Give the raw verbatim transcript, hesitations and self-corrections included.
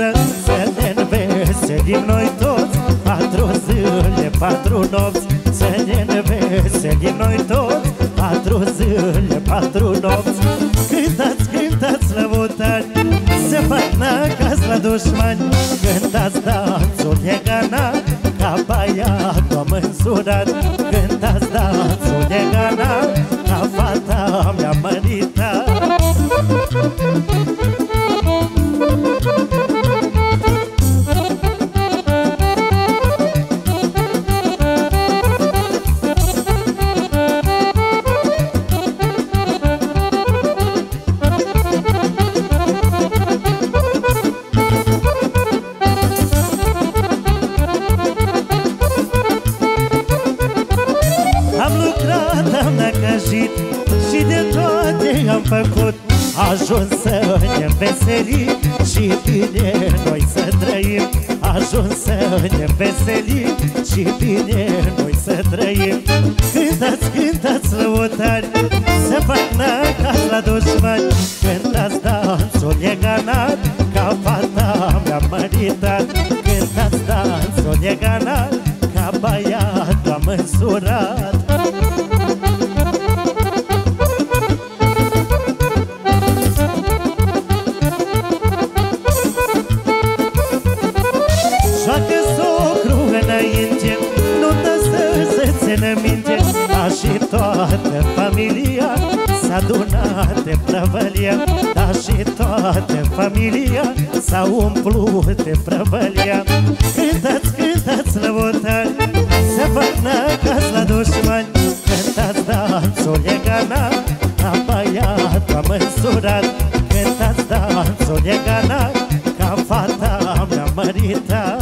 măsură, să ne înveselim noi toți. Patru zile, patru nopți, să ne înveselim noi toți. Patru zile, patru nopți. Cântați, cântați lăutari, se fac năcați la dușmani. Cântați danțul leganat, ca băiatul am însurat. Cântați danțul leganat, ca fata mea măritat. Am lucrat, am năcăjit și de toate am făcut. Ajuns să ne înveselim și bine noi să trăim. Ajuns să ne înveselim și bine noi să trăim. Cântați, cântați lăutari, să fac năcați la dușmani. Cântați danțul leganat, ca fata mea măritat. Cântați danțul leganat, ca băiatul am însurat. Joacă socru înainte, nu dă să se țină minte. Dar și toată familia s-a adunat de prăvălia. Dar și toată familia s-a umplut de prăvălia. Cântați, cântați lăutari, să fac năcați la dușmani. Cântați danțul leganat, ca băiatul am însurat. Cântați danțul leganat, ca fata mea măritat.